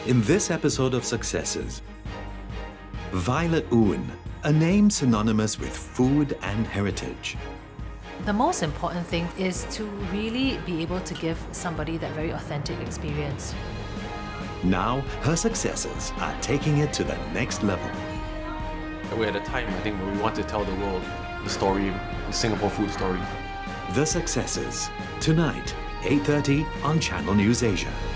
In this episode of Successors, Violet Oon, a name synonymous with food and heritage. The most important thing is to really be able to give somebody that very authentic experience. Now, her successors are taking it to the next level. We're at a time, I think, where we want to tell the world the story, the Singapore food story. The Successors, tonight, 8:30 on Channel NewsAsia.